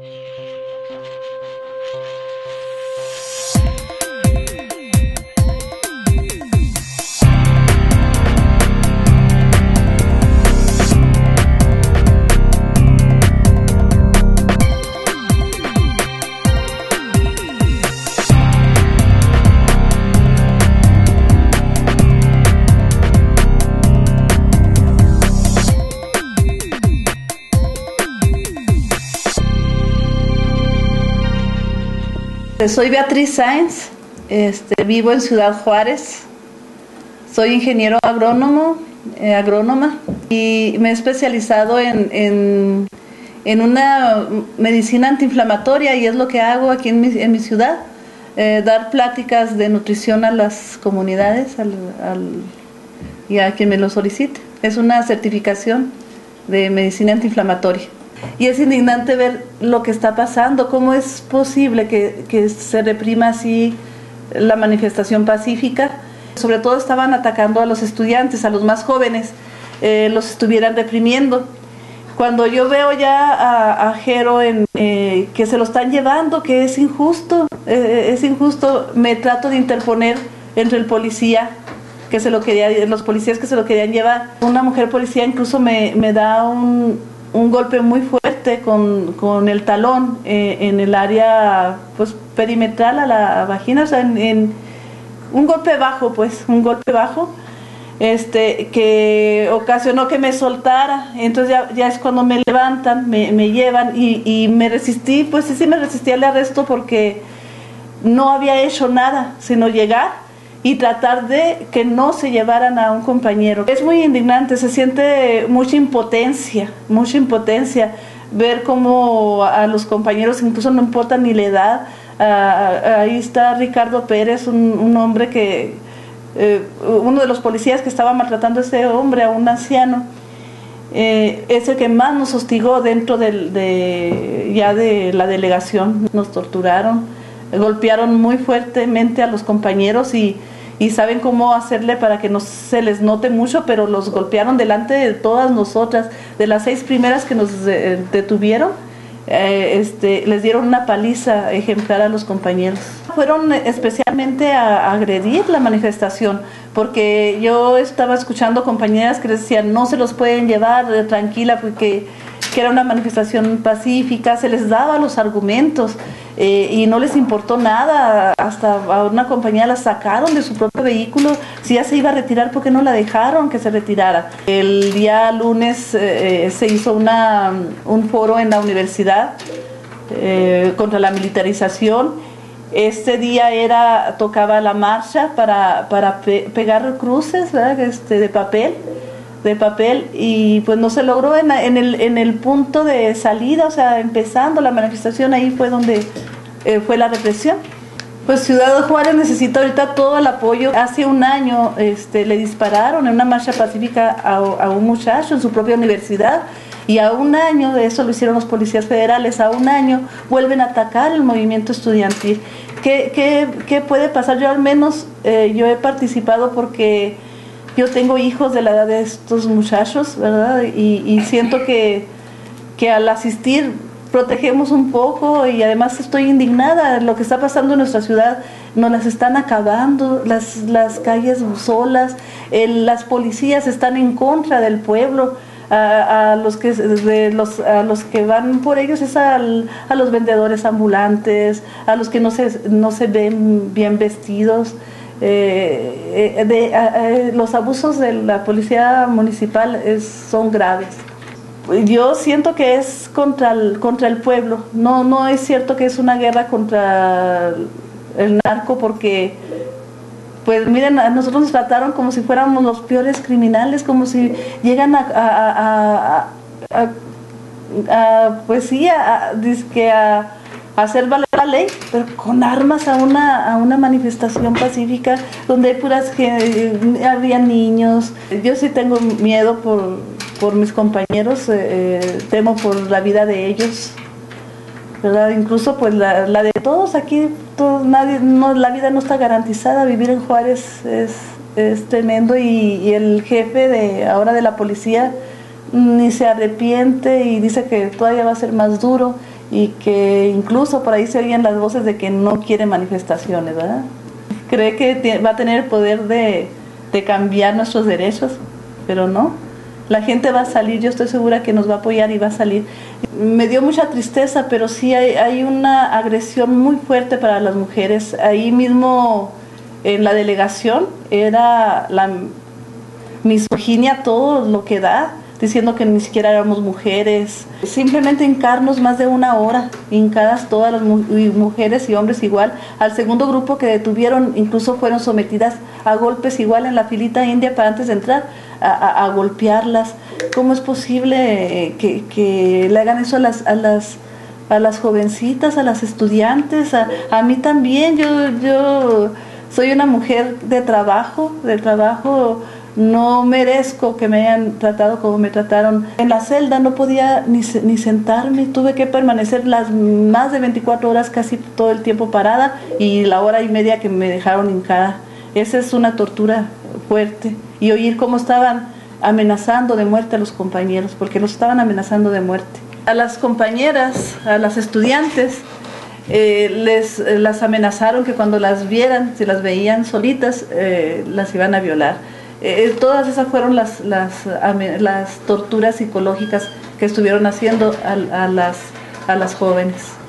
Soy Beatriz Sáenz, vivo en Ciudad Juárez, soy ingeniero agrónoma y me he especializado en una medicina antiinflamatoria y es lo que hago aquí en mi ciudad, dar pláticas de nutrición a las comunidades y a quien me lo solicite. Es una certificación de medicina antiinflamatoria. Y es indignante ver lo que está pasando, cómo es posible que se reprima así la manifestación pacífica. Sobre todo estaban atacando a los estudiantes, a los más jóvenes, los estuvieran reprimiendo. Cuando yo veo ya a Jero que se lo están llevando, que es injusto, me trato de interponer entre el policía, los policías que se lo querían llevar. Una mujer policía incluso me da un golpe muy fuerte con el talón en el área pues perimetral a la vagina, o sea, en un golpe bajo, que ocasionó que me soltara. Entonces ya es cuando me levantan, me llevan y me resistí, pues sí me resistí al arresto porque no había hecho nada, sino llegar y tratar de que no se llevaran a un compañero. Es muy indignante, se siente mucha impotencia ver cómo a los compañeros incluso no importa ni la edad. Ahí está Ricardo Pérez, un hombre uno de los policías que estaba maltratando a ese hombre, a un anciano, es el que más nos hostigó dentro de la delegación. Nos torturaron, golpearon muy fuertemente a los compañeros y saben cómo hacerle para que no se les note mucho, pero los golpearon delante de todas nosotras. De las 6 primeras que nos detuvieron, les dieron una paliza ejemplar a los compañeros. Fueron especialmente a agredir la manifestación, porque yo estaba escuchando compañeras que decían no se los pueden llevar, tranquila, porque que era una manifestación pacífica, se les daba los argumentos y no les importó nada. Hasta a una compañera la sacaron de su propio vehículo, si ya se iba a retirar, ¿por qué no la dejaron que se retirara? El día lunes se hizo un foro en la universidad contra la militarización. Este día tocaba la marcha para pegar cruces, ¿verdad? De papel y pues no se logró en el punto de salida, o sea, empezando la manifestación, ahí fue donde fue la represión. Pues Ciudad Juárez necesita ahorita todo el apoyo. Hace un año le dispararon en una marcha pacífica a un muchacho en su propia universidad y a un año, de eso lo hicieron los policías federales, a un año vuelven a atacar el movimiento estudiantil. ¿Qué puede pasar? Yo al menos yo he participado porque yo tengo hijos de la edad de estos muchachos, ¿verdad? Y siento que al asistir protegemos un poco y además estoy indignada. Lo que está pasando en nuestra ciudad, nos las están acabando, las calles solas, las policías están en contra del pueblo. A los que van por ellos es a los vendedores ambulantes, a los que no se ven bien vestidos. Los abusos de la policía municipal son graves. Yo siento que es contra el pueblo, no es cierto que es una guerra contra el narco, porque pues miren, a nosotros nos trataron como si fuéramos los peores criminales, como si llegan a hacer valer la ley, pero con armas a una manifestación pacífica donde hay puras que había niños. Yo sí tengo miedo por mis compañeros, temo por la vida de ellos, ¿verdad? Incluso pues la de todos aquí, la vida no está garantizada. Vivir en Juárez es tremendo y el jefe ahora de la policía ni se arrepiente y dice que todavía va a ser más duro. y que incluso por ahí se oían las voces de que no quiere manifestaciones, ¿verdad? Cree que va a tener el poder de cambiar nuestros derechos, pero no. La gente va a salir, yo estoy segura que nos va a apoyar y va a salir. Me dio mucha tristeza, pero sí hay una agresión muy fuerte para las mujeres. Ahí mismo en la delegación era la misoginia, todo lo que da, diciendo que ni siquiera éramos mujeres. Simplemente hincarnos más de una hora, hincadas todas las mujeres y hombres igual. Al segundo grupo que detuvieron incluso fueron sometidas a golpes igual en la filita india para antes de entrar, a golpearlas. ¿Cómo es posible que le hagan eso a las jovencitas, a las estudiantes? A mí también, yo soy una mujer de trabajo, no merezco que me hayan tratado como me trataron. En la celda no podía ni sentarme, tuve que permanecer las más de 24 horas, casi todo el tiempo parada, y la hora y media que me dejaron hincada. Esa es una tortura fuerte. Y oír cómo estaban amenazando de muerte a los compañeros, porque los estaban amenazando de muerte. A las compañeras, a las estudiantes, las amenazaron que cuando las vieran, si las veían solitas, las iban a violar. Todas esas fueron las torturas psicológicas que estuvieron haciendo a las jóvenes.